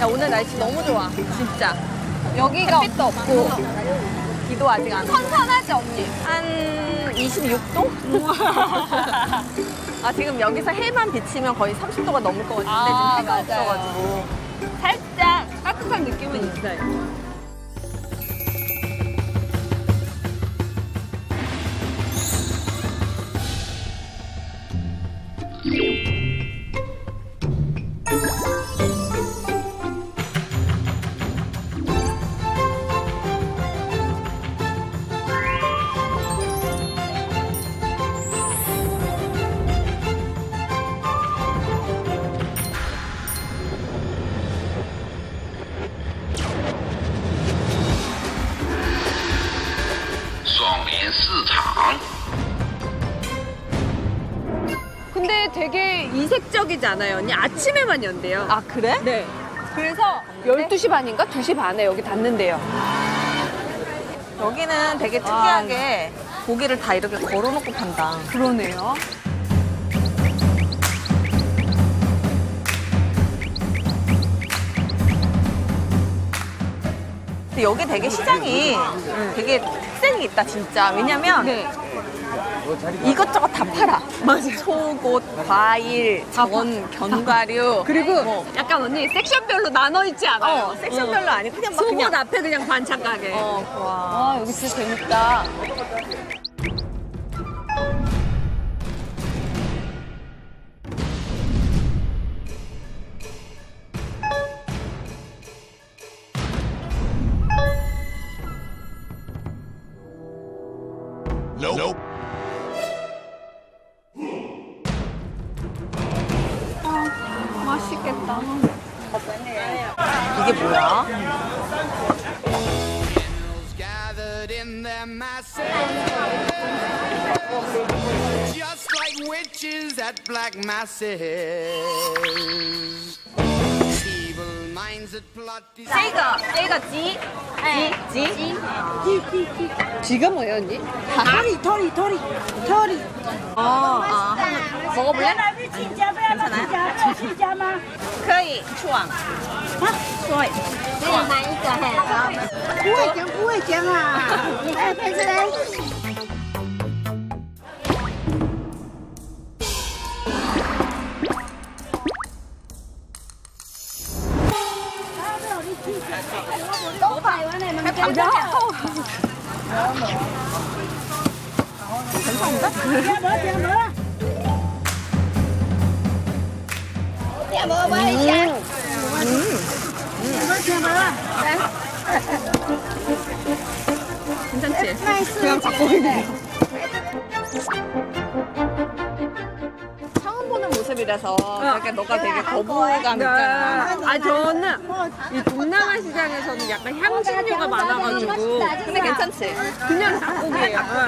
야, 오늘 날씨 너무 좋아. 진짜. 여기가 햇빛도 없고. 비도 아직 안 오고. 선선하지, 언니? 한 26도? 아, 지금 여기서 해만 비치면 거의 30도가 넘을 것 같은데 아, 지금 해가 맞아요. 없어가지고. 살짝 따뜻한 느낌은 있어요. 근데 되게 이색적이지 않아요, 언니? 아침에만 연대요. 아, 그래? 네. 그래서 12시 반인가 2시 반에 여기 닫는데요. 여기는 되게 특이하게 고기를 다 이렇게 걸어놓고 판다. 그러네요. 근데 여기 되게 시장이 되게 특색이 있다, 진짜. 왜냐면 네. 이것저것 다 팔아. 맞아요. 속옷, 과일, 전, 견과류. 그리고 뭐. 약간 언니 섹션별로 나눠 있지 않아요? 섹션별로 아니고 그냥 막 속옷 그냥. 앞에 그냥 반찬 가게. 와. 아, 여기 진짜 재밌다. Nope. 맛있겠다. 이게 뭐야? Gathered in their masses, just like witches at black masses. Evil minds that plot this. 제이가 지? 지? 지가 뭐예요, 언니? 토리. 먹어볼래? 家吗？ 可以，추앙. 不会讲啊！哎，佩斯来。 괜찮지? 그냥 잡고 있네. 처음 보는 모습이라서 되게 너가 되게 거부감 있잖아. 아, 저는 이 동남아 시장에서는 약간 향신료가 많아가지고. 근데 괜찮지? 그냥 닭고기예요.